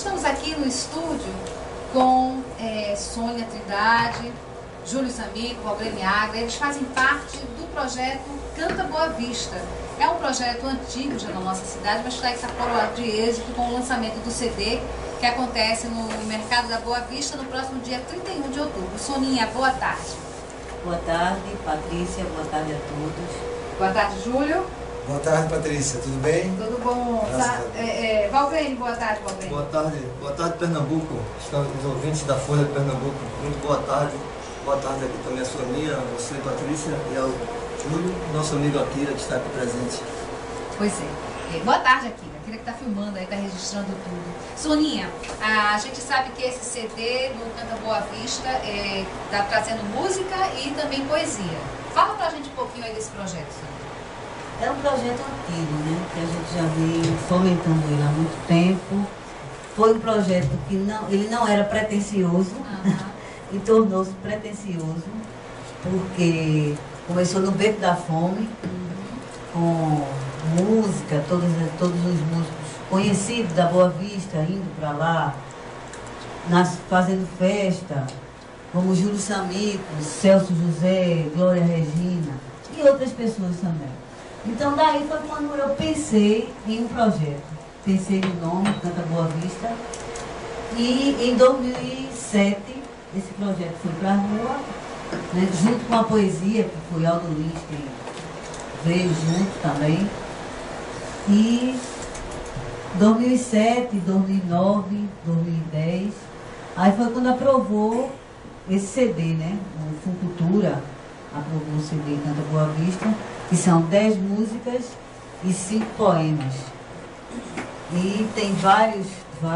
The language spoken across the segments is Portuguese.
estamos aqui no estúdio com Sônia Trindade, Júlio Samico, Valgrene Agra. Eles fazem parte do projeto Canta Boa Vista. É um projeto antigo já na nossa cidade, mas está coroado de êxito com o lançamento do CD, que acontece no Mercado da Boa Vista no próximo dia 31 de outubro. Soninha, boa tarde. Boa tarde, Patrícia. Boa tarde a todos. Boa tarde, Júlio. Boa tarde, Patrícia. Tudo bem? Tudo bom. Valgrene, boa tarde, Valgrene. Boa tarde, Pernambuco. Estamos os ouvintes da Folha de Pernambuco. Muito boa tarde. Boa tarde aqui também a Sonia, você, Patrícia, e ao Júlio, nosso amigo Akira, que está aqui presente. Pois é. Boa tarde, Akira. Akira que está filmando aí, está registrando tudo. Soninha, a gente sabe que esse CD do Canta Boa Vista está trazendo música e também poesia. Fala pra gente um pouquinho aí desse projeto, Soninha. É um projeto antigo, né? Que a gente já vem fomentando ele há muito tempo. Foi um projeto que ele não era pretensioso e tornou-se pretensioso, porque começou no Beco da Fome, com música, todos os músicos conhecidos da Boa Vista indo para lá, fazendo festa, como Júlio Samico, Celso José, Glória Regina e outras pessoas também. Então daí foi quando eu pensei em um projeto. Pensei no nome, Canta Boa Vista, e em 2007 esse projeto foi para a rua, né, junto com a poesia, que foi Aldo Lins, que veio junto também. E 2007, 2009, 2010, aí foi quando aprovou esse CD, né? O Funcultura aprovou o CD Canta Boa Vista, que são 10 músicas e 5 poemas. E tem vários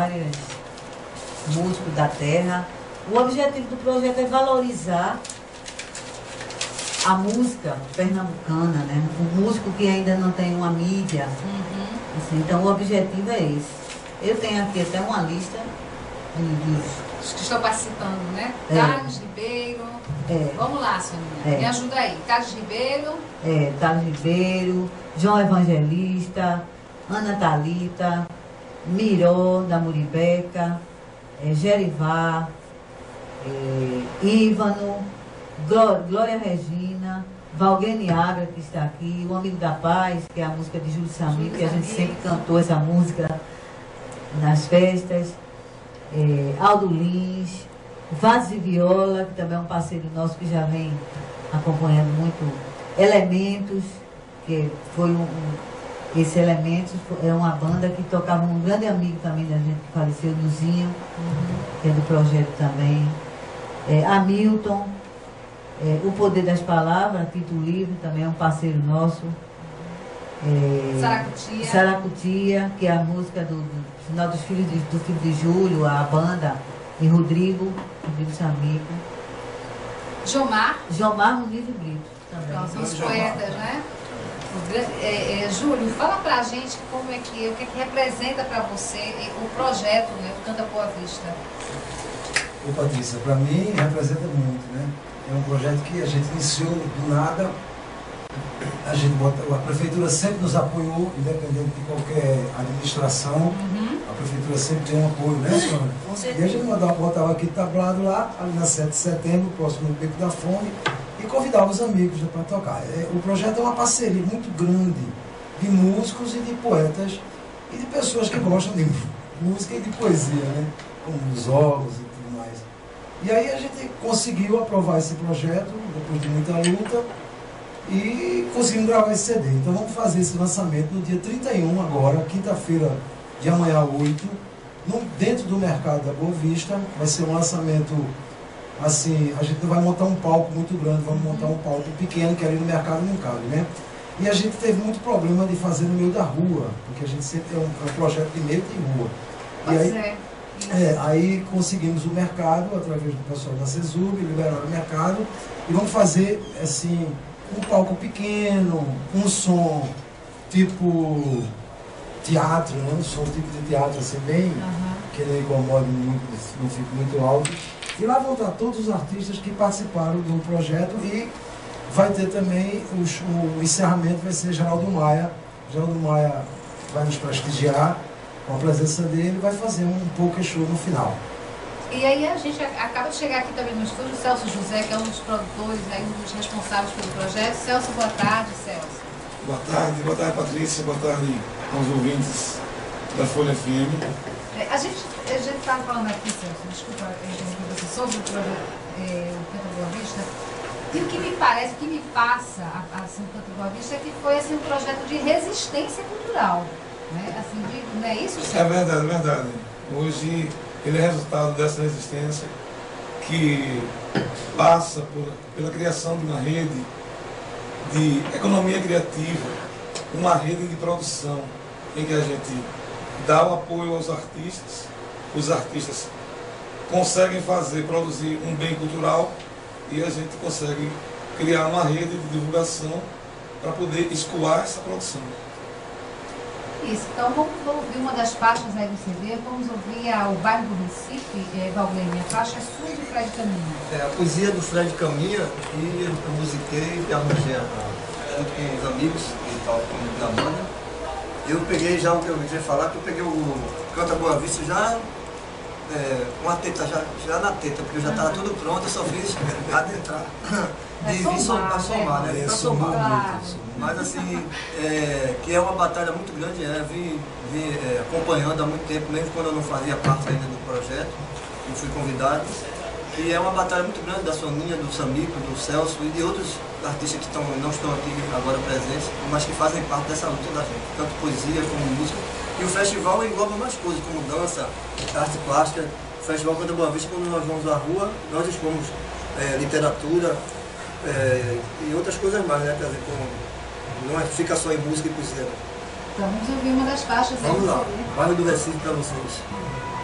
músicos da terra. O objetivo do projeto é valorizar a música pernambucana, né? O músico que ainda não tem uma mídia. Assim, então o objetivo é esse. Eu tenho aqui até uma lista Os que estão participando, né? Carlos Ribeiro. Vamos lá, Soninha. Me ajuda aí. Carlos Ribeiro. Carlos Ribeiro, João Evangelista, Ana Thalita, Miró, da Muribeca, Gerivá, Ívano, Glória Regina, Valgrene Agra, que está aqui, O Amigo da Paz, que é a música de Júlio Samico, que a gente sempre cantou essa música nas festas, Aldo Lins, Vaz de Viola, que também é um parceiro nosso que já vem acompanhando muito, Elementos, que foi esse Elementos é uma banda que tocava um grande amigo também da gente que faleceu, Luzinho, que é do projeto também, Hamilton, O Poder das Palavras, Tito Livre, também é um parceiro nosso, Saracutia, que é a música do final do filho de Júlio, a banda, e Rodrigo Samico. Jomar Rodrigo Brito também. São os poetas, né? Júlio, fala pra gente o que é que representa pra você o projeto, né, o Canta Boa Vista. Ô Patrícia, para mim representa muito, né? É um projeto que a gente iniciou do nada. A prefeitura sempre nos apoiou, independente de qualquer administração. A prefeitura sempre tem um apoio, né, senhora? E a gente botava aqui tablado lá, ali na 7 de setembro, próximo do Beco da Fome, e convidava os amigos para tocar. O projeto é uma parceria muito grande de músicos e de poetas e de pessoas que gostam de música e de poesia, né? Como os órgãos e tudo mais. E aí a gente conseguiu aprovar esse projeto, depois de muita luta, e conseguimos gravar esse CD. Então vamos fazer esse lançamento no dia 31 agora, quinta-feira de amanhã 8, dentro do Mercado da Boa Vista. Vai ser um lançamento assim, a gente não vai montar um palco muito grande, vamos montar um palco pequeno, que ali no mercado não cabe, né? E a gente teve muito problema de fazer no meio da rua, porque a gente sempre é um projeto de meio de rua. E aí conseguimos o mercado, através do pessoal da CESUB, liberaram o mercado, e vamos fazer assim, um palco pequeno, um som tipo teatro, né? Um som tipo de teatro assim, bem, que não incomode muito, não fica muito alto. E lá vão estar todos os artistas que participaram do projeto, e vai ter também o encerramento, vai ser Geraldo Maia. Geraldo Maia vai nos prestigiar, com a presença dele, vai fazer um poker show no final. E aí a gente acaba de chegar aqui também no estúdio, o Celso José, que é um dos produtores, aí, um dos responsáveis pelo projeto. Celso, boa tarde, Celso. Boa tarde, Patrícia, boa tarde aos ouvintes da Folha FM. A gente estava falando aqui, Celso, desculpa, você sobre o projeto o Canta Boa Vista, e o que me parece, o que me passa assim, o Canta Boa Vista é que foi assim, um projeto de resistência cultural, né? Assim, não é isso, Celso? É verdade, é verdade. Hoje ele é resultado dessa resistência que passa pela criação de uma rede de economia criativa, uma rede de produção em que a gente dá o apoio aos artistas, os artistas conseguem produzir um bem cultural e a gente consegue criar uma rede de divulgação para poder escoar essa produção. Isso, então vamos ouvir uma das faixas aí do CD, vamos ouvir o Bairro do Recife, Valguene, a faixa é sua de Fred Caminha. A poesia do Fred Caminha, que eu musiquei e arranjei junto com os amigos que estavam comigo na banda. Eu peguei já o que eu ia falar, que eu peguei o Canta Boa Vista já com a teta, já na teta, porque eu já estava tudo pronto, eu só fiz adentrar. E vim para somar, né? Para somar. Claro. Mas assim, que é uma batalha muito grande, vim acompanhando há muito tempo, mesmo quando eu não fazia parte ainda do projeto, eu fui convidado. E é uma batalha muito grande da Soninha, do Samico, do Celso e de outros artistas que não estão aqui agora presentes, mas que fazem parte dessa luta da gente, tanto poesia como música. E o festival engloba mais coisas, como dança, arte plástica. O Festival Canta Boa Vista, quando nós vamos à rua, nós expomos literatura e outras coisas mais, né? Quer dizer, não fica só em música e poesia. Então vamos ouvir uma das faixas aí. Vamos lá, Bairro do Recife para vocês.